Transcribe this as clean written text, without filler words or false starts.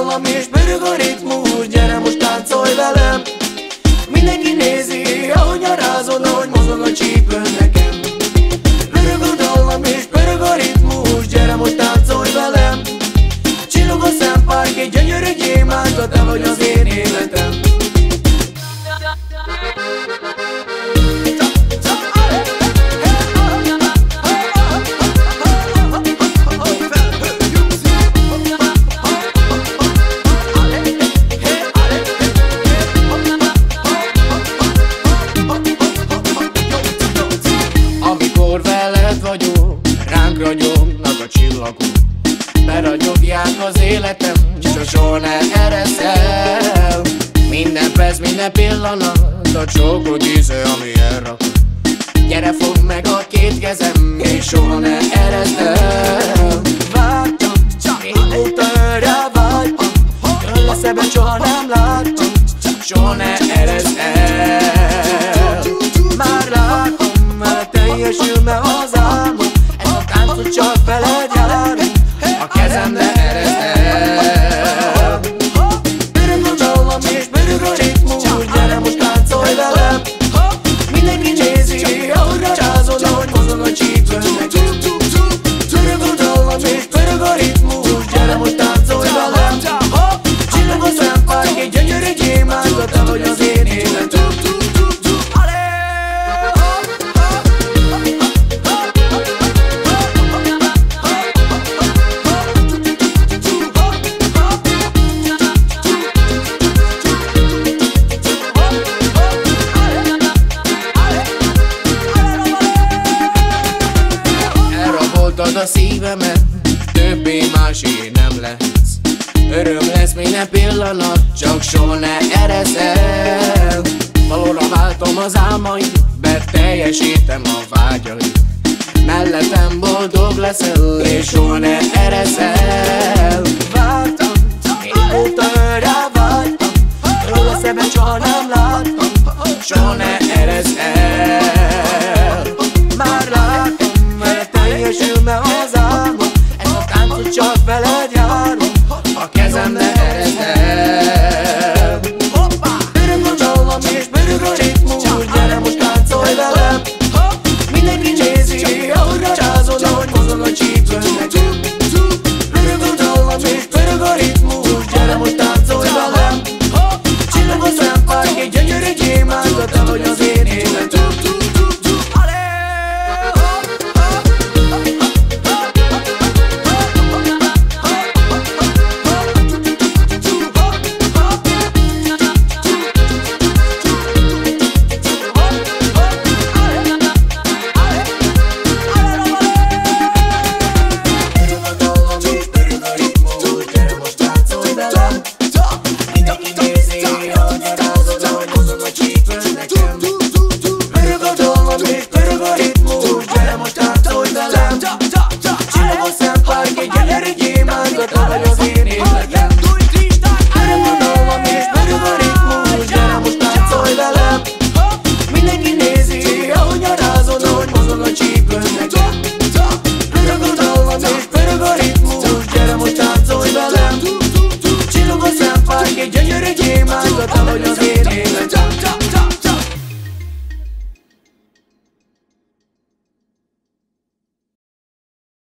dallam és pörög a ritmus, gyere most táncolj velem. Mindenki nézi, ahogy arázol, ahogy mozog a csípőn nekem. Pörög a dallam és pörög a ritmus, gyere most táncolj velem. Csillog a szempárk, egy gyönyörű gyémánta, te vagy az én életem. Amikor veled vagyok, ránk ragyognak a csillagok, beragyogják az életem, csak soha ne eresz el. Minden perc, minden pillanat a csókod íze, ami elrakod. Gyere, fogd meg a két kezem, és soha ne ereszd el. Vágytam, régóta örre vágytam, jön lesz ebben, soha nem láttam, soha ne ereszd el. Már látom, mert teljesülne az álmom, ez a táncot csak veled járunk, a kezem ne ereszd el. Pörög a dallam és pörög a ritmus, gyere most táncolj velem. Mindenki nézi, ahogy rázol, ahogy mozog a csípőn nekem. Pörög a dallam és pörög a ritmus, gyere most táncolj velem. Csillog a szempárk, egy gyönyörű gyémánta, te vagy az én életem. Elraboltad a szívemet, többé másé nem lehetsz. Öröm lesz minden pillanat, csak soha ne eresz el. Valóra váltom az álmaid, beteljesítem a vágyaid. Mellettem boldog leszel, és soha ne eresz el.